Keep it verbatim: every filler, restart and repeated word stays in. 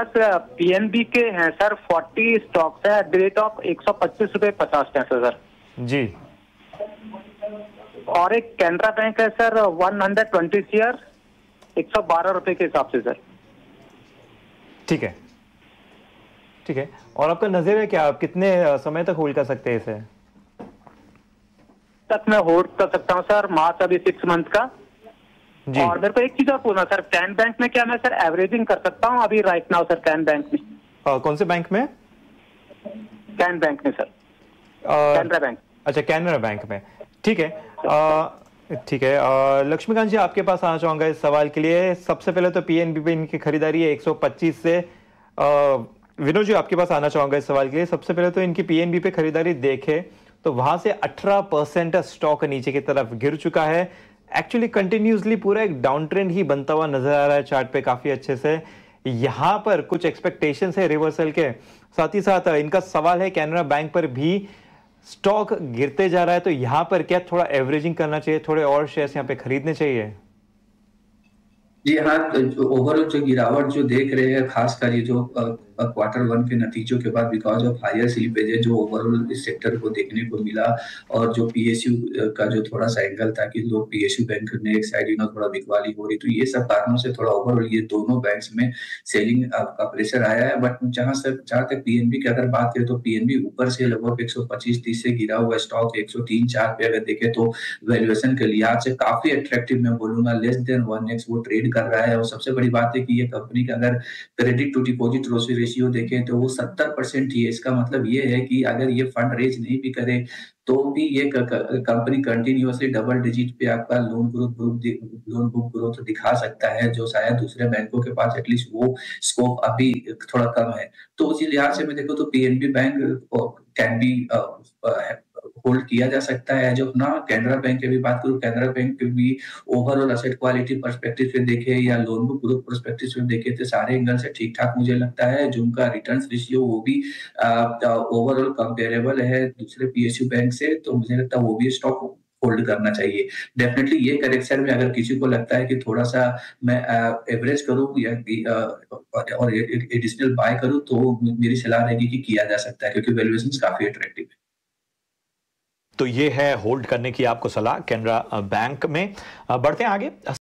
PNB के हैं sir, चालीस स्टॉक्स है एट द रेट ऑफ एक सौ पच्चीस रुपए पचास पैसे सर जी। और एक कैनरा बैंक है सर, एक सौ बीस शेयर एक सौ बारह रुपए के हिसाब से सर। ठीक है ठीक है। और आपका नजर है क्या, आप कितने समय तक होल्ड कर सकते हैं इसे? तक मैं होल्ड कर सकता हूँ सर, मार्च अभी सिक्स मंथ का जी। और मेरे को एक चीज और पूछना सर, कैन बैंक में क्या मैं सर एवरेजिंग कर सकता हूँ अभी राइट नाउ सर? कैन बैंक में आ, कौन से बैंक में? कैन बैंक में सर, कैनरा बैंक। अच्छा, कैनरा बैंक में। ठीक है ठीक है। लक्ष्मीकांत जी, आपके पास आना चाहूंगा इस सवाल के लिए। सबसे पहले तो पीएनबी पे इनकी खरीदारी है एक सौ पच्चीस से। विनोद जी, आपके पास आना चाहूंगा इस सवाल के लिए। सबसे पहले तो इनकी पीएनबी पे खरीदारी देखे तो वहां से अठारह परसेंट स्टॉक नीचे की तरफ गिर चुका है। एक्चुअली कंटिन्यूसली पूरा एक डाउन ट्रेंड ही बनता हुआ नजर आ रहा है चार्ट पे काफी अच्छे से। यहां पर कुछ एक्सपेक्टेशंस है रिवर्सल के, साथ ही साथ इनका सवाल है कैनरा बैंक पर भी स्टॉक गिरते जा रहा है, तो यहां पर क्या थोड़ा एवरेजिंग करना चाहिए, थोड़े और शेयर्स यहां पे खरीदने चाहिए? जी हाँ, ओवरऑल जो गिरावट जो देख रहे हैं, खासकर ये जो क्वार्टर वन के नतीजों के बाद बिकॉज ऑफ हायर स्लिपेज जो ओवरऑल इस सेक्टर को देखने को मिला, और जो पीएसयू का जो थोड़ा सा एंगल था कि लोग पीएसयू बैंक ने एक साइड यू नो थोड़ा बिकवाली हो रही, तो ये सब कारणों से थोड़ा ओवरऑल ये दोनों बैंक्स में सेलिंग का प्रेशर आया है। बट जहां से जहां तक पीएनबी की अगर बात करें तो पीएनबी ऊपर से लगभग एक सौ पच्चीस तीस से गिरा हुआ स्टॉक एक सौ तीन चार पे अगर देखे तो वैल्यूएशन के लिहाज से काफी अट्रैक्टिव मैं बोलूंगा, लेस देन वन एक्स वो ट्रेड कर रहा है। और सबसे बड़ी बात है कि ये कंपनी का अगर क्रेडिट टू डिपॉजिट रेशियो देखें तो वो सत्तर परसेंट ही है। इसका मतलब ये है कि अगर ये फंड रेज नहीं भी करे तो भी ये कंपनी कंटिन्यूअसली डबल डिजिट पे आपका loan growth group loan book growth दिखा सकता है, जो शायद दूसरे बैंकों के पास एटलीस्ट वो स्कोप अभी थोड़ा कम है। तो उसी लिहाज से मैं देखो तो PNB bank can be hold किया जा सकता है। जो ना कैनरा बैंक की भी बात करूं, कैनरा बैंक की भी ओवरऑल एसेट क्वालिटी पर्सपेक्टिव से देखे या लोन बुक ग्रोथ पर्सपेक्टिव से देखे तो सारे एंगल से ठीक ठाक मुझे लगता है। जो उनका रिटर्न्स रेशियो वो भी ओवरऑल कंपेरेबल है दूसरे पीएसयू बैंक से, तो मुझे लगता है वो भी स्टॉक होल्ड करना चाहिए। डेफिनेटली ये करेक्शन में अगर किसी को लगता है कि थोड़ा सा मैं एवरेज करूं या और एडिशनल बाय करूं, तो मेरी सलाह रहेगी कि किया जा सकता है, क्योंकि वैल्यूएशंस काफी अट्रैक्टिव है। तो ये है होल्ड करने की आपको सलाह कैनरा बैंक में। बढ़ते हैं आगे।